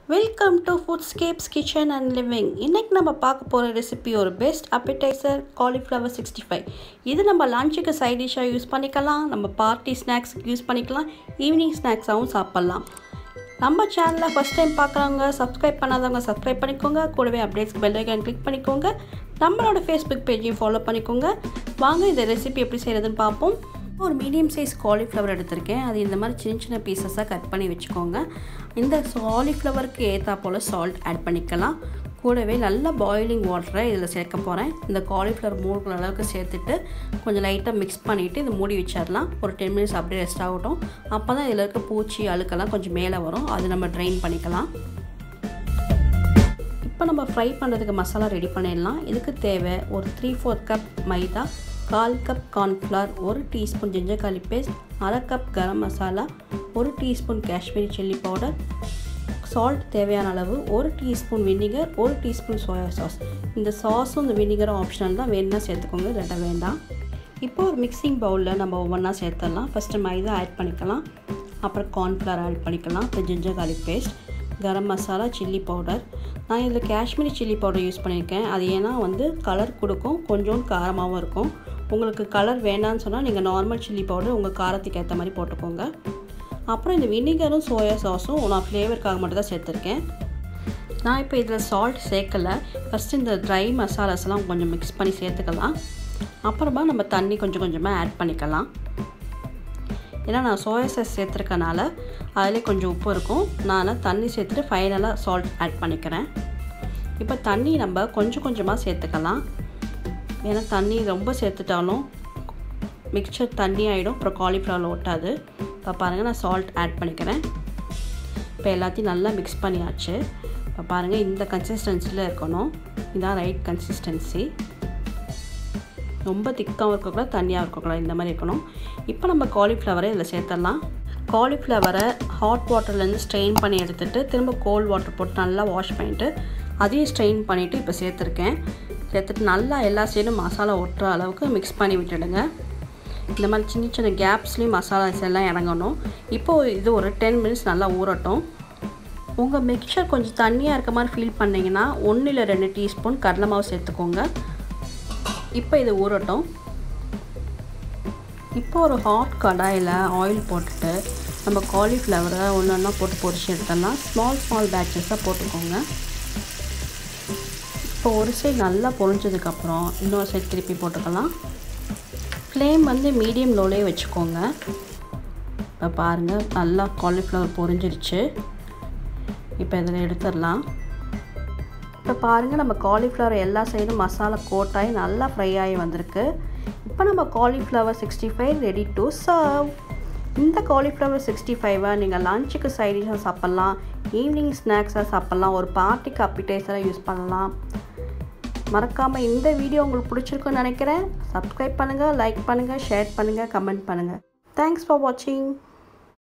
Welcome to Foodscapes kitchen and living. இன்றைக்கி நம்ம பார்க்க போகிற ரெசிபி ஒரு பெஸ்ட் அப்படைசர் காலிஃப்ளவர் 65. இது நம்ம லஞ்சுக்கு சைட் டிஷ்ஷாக யூஸ் பண்ணிக்கலாம், நம்ம பார்ட்டி ஸ்நாக்ஸ்க்கு யூஸ் பண்ணிக்கலாம், ஈவினிங் ஸ்நாக்ஸாகவும் சாப்பிட்லாம். நம்ம சேனலை ஃபஸ்ட் டைம் பார்க்குறவங்க சப்ஸ்கிரைப் பண்ணாதவங்க சப்ஸ்கிரைப் பண்ணிக்கோங்க. கூடவே அப்டேட்ஸ்க்கு பெல் ஐக்கான் கிளிக் பண்ணிக்கோங்க. நம்மளோட ஃபேஸ்புக் பேஜையும் ஃபாலோ பண்ணிக்கோங்க. வாங்க இந்த ரெசிபி எப்படி செய்கிறதுன்னு பார்ப்போம். ஒரு மீடியம் சைஸ் காலிஃப்ளவர் எடுத்திருக்கேன். அது இந்த மாதிரி சின்ன சின்ன பீசஸாக கட் பண்ணி வச்சுக்கோங்க. இந்த காலிஃப்ளவருக்கு ஏற்றா போல் சால்ட் ஆட் பண்ணிக்கலாம். கூடவே நல்ல பாயிலிங் வாட்டரை இதில் சேர்க்க போகிறேன். இந்த காலிஃப்ளவர் மூழ்கிற அளவுக்கு சேர்த்துட்டு கொஞ்சம் லைட்டாக மிக்ஸ் பண்ணிவிட்டு இது மூடி வச்சிடலாம். ஒரு 10 மினிட்ஸ் அப்படியே ரெஸ்ட் ஆகட்டும். அப்போ தான் இதில் இருக்க பூச்சி அழுக்கெல்லாம் கொஞ்சம் மேலே வரும். அது நம்ம ட்ரைன் பண்ணிக்கலாம். இப்போ நம்ம ஃப்ரை பண்ணுறதுக்கு மசாலா ரெடி பண்ணிடலாம். இதுக்கு தேவை ஒரு 3/4 cup maida, 1/4 cup cornflour, 1 teaspoon ginger garlic paste, 1/2 cup garam masala, 1 teaspoon Kashmiri chilli powder, salt தேவையான அளவு, 1 teaspoon vinegar, 1 teaspoon soya sauce. இந்த சாஸும் இந்த வினிகரும் ஆப்ஷனல் தான், வேணும்னா சேர்த்துக்கோங்க, இல்லாட்டா வேண்டாம். இப்போ ஒரு மிக்சிங் பவுலில் நம்ம ஒவ்வொன்றா சேர்த்துடலாம். ஃபஸ்ட்டு மைதா ஆட் பண்ணிக்கலாம், அப்புறம் கார்ன்ஃப்ளவர் ஆட் பண்ணிக்கலாம், அப்புறம் ginger garlic paste, garam masala, chilli powder. நான் இதில் காஷ்மீரி சில்லி பவுடர் யூஸ் பண்ணியிருக்கேன். அது ஏன்னா கலர் கொடுக்கும், கொஞ்சம் காரமாகவும் இருக்கும். உங்களுக்கு கலர் வேண்டான்னு சொன்னால் நீங்கள் நார்மல் சில்லி பவுடர் உங்கள் காரத்துக்கு ஏற்ற மாதிரி போட்டுக்கோங்க. அப்புறம் இந்த வினிகரும் சோயா சாஸும் நான் ஃப்ளேவருக்காக மட்டும் தான் சேர்த்துருக்கேன். நான் இப்போ இதில் சால்ட் சேர்க்கலை. ஃபஸ்ட்டு இந்த ட்ரை மசாலாஸ்லாம் கொஞ்சம் மிக்ஸ் பண்ணி சேர்த்துக்கலாம். அப்புறமா நம்ம தண்ணி கொஞ்சம் கொஞ்சமாக ஆட் பண்ணிக்கலாம். ஏன்னா நான் சோயா சாஸ் சேர்த்துருக்கனால அதிலே கொஞ்சம் உப்பு இருக்கும். நான் தண்ணி சேர்த்துட்டு ஃபைனலாக சால்ட் ஆட் பண்ணிக்கிறேன். இப்போ தண்ணி நம்ம கொஞ்சம் கொஞ்சமாக சேர்த்துக்கலாம். ஏன்னா தண்ணி ரொம்ப சேர்த்துட்டாலும் மிக்சர் தண்ணி ஆகிடும், அப்புறம் காலிஃப்ளவர் ஒட்டாது. இப்போ பாருங்கள், நான் சால்ட் ஆட் பண்ணிக்கிறேன். இப்போ எல்லாத்தையும் நல்லா மிக்ஸ் பண்ணியாச்சு. இப்போ பாருங்கள், இந்த கன்சிஸ்டன்சியில் இருக்கணும். இதுதான் ரைட் கன்சிஸ்டன்சி. ரொம்ப திக்காகவும் இருக்கக்கூடாது, தண்ணியாக இருக்கக்கூடாது, இந்த மாதிரி இருக்கணும். இப்போ நம்ம காலிஃப்ளவரை இதில் சேர்த்துடலாம். காலிஃப்ளவரை ஹாட் வாட்டர்லேருந்து ஸ்ட்ரெயின் பண்ணி எடுத்துகிட்டு திரும்ப கோல்ட் வாட்டர் போட்டு நல்லா வாஷ் பண்ணிவிட்டு அதையும் ஸ்ட்ரெயின் பண்ணிவிட்டு இப்போ சேர்த்துட்டு நல்லா எல்லா சைடும் மசாலா ஒட்டுற அளவுக்கு மிக்ஸ் பண்ணி விட்டுடுங்க. இந்த மாதிரி சின்ன சின்ன கேப்ஸ்லேயும் மசாலாஸ் எல்லாம் இறங்கணும். இப்போது இது ஒரு 10 மினிட்ஸ் நல்லா ஊறட்டும். உங்கள் மிக்சர் கொஞ்சம் தண்ணியாக இருக்க மாதிரி ஃபீல் பண்ணிங்கன்னா 1 இல்லை 2 டீஸ்பூன் கடலை மாவு சேர்த்துக்கோங்க. இப்போ இது ஊறட்டும். இப்போ ஒரு ஹாட் கடாயில் ஆயில் போட்டுட்டு நம்ம காலிஃப்ளவரை ஒன்று ஒன்றா போட்டு பொரிச்சு எடுத்துடலாம். ஸ்மால் பேட்சஸாக போட்டுக்கோங்க. இப்போ ஒரு சைடு நல்லா பொரிஞ்சதுக்கப்புறம் இன்னொரு சைடு திருப்பி போட்டுக்கலாம். ஃப்ளேம் மீடியம் லோலே வச்சுக்கோங்க. இப்போ பாருங்கள், நல்லா காலிஃப்ளவர் பொரிஞ்சிருச்சு. இப்போ இதில் எடுத்துடலாம். இப்போ பாருங்கள், நம்ம காலிஃப்ளவர் எல்லா சைடும் மசாலா கோட்டாகி நல்லா ஃப்ரை ஆகி வந்திருக்கு. இப்போ நம்ம காலிஃப்ளவர் 65 ரெடி டு சர்வ். இந்த காலிஃப்ளவர் 65 நீங்கள் லஞ்சுக்கு சைட் டிஷ்ஷாக சாப்பிட்லாம், ஈவினிங் ஸ்நாக்ஸாக சாப்பிட்லாம், ஒரு பார்ட்டிக்கு அப்படைசராக யூஸ் பண்ணலாம். மறக்காமல் இந்த வீடியோ உங்களுக்கு பிடிச்சிருக்குன்னு நினைக்கிறேன். சப்ஸ்கிரைப் பண்ணுங்கள், லைக் பண்ணுங்கள், ஷேர் பண்ணுங்கள், கமெண்ட் பண்ணுங்கள். தேங்க்ஸ் ஃபார் வாட்சிங்.